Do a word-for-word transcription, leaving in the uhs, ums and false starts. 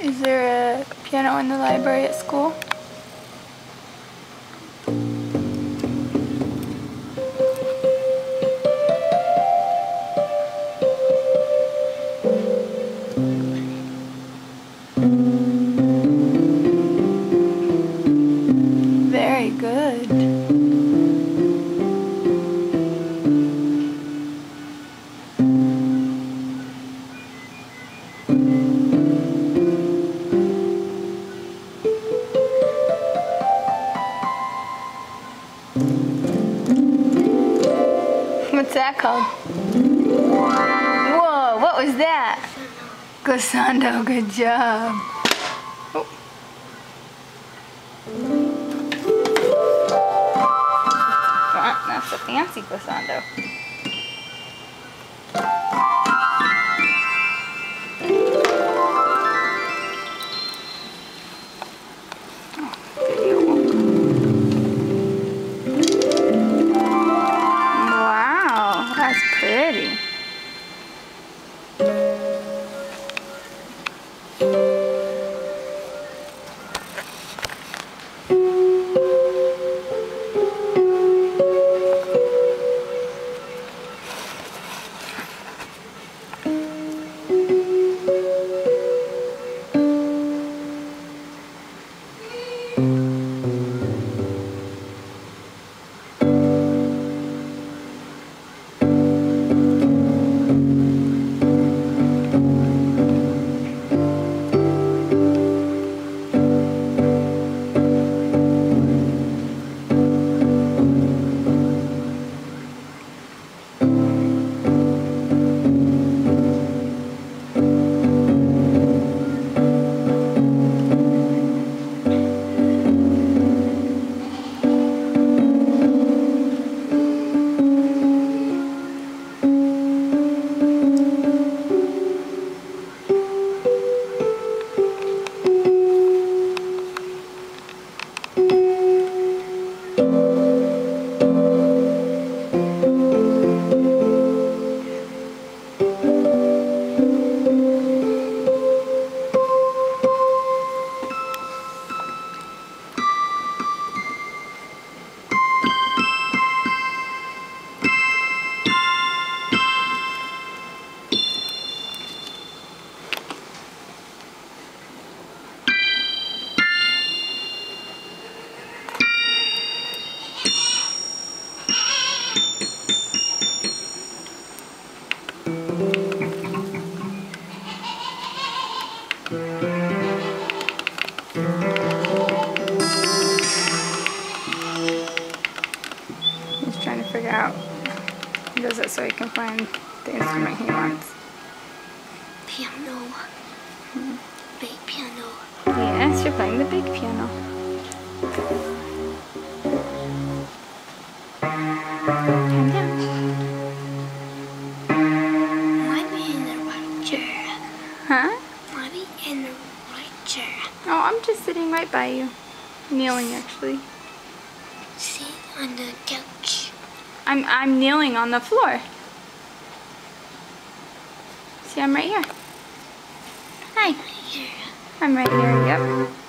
Is there a piano in the library at school? Very good. What's that called? Whoa, what was that? Glissando, good job. Oh. Ah, that's a fancy glissando. That's pretty. He's trying to figure out, he does it so he can find the instrument he wants. Piano. Hmm. Big piano. Yes, you're playing the big piano. Calm down. Might be in the right chair. Huh? Might be in the right chair. Oh, I'm just sitting right by you. Kneeling, actually. Sit on the couch. I'm, I'm kneeling on the floor. See, I'm right here. Hi. Here. I'm right here, yep.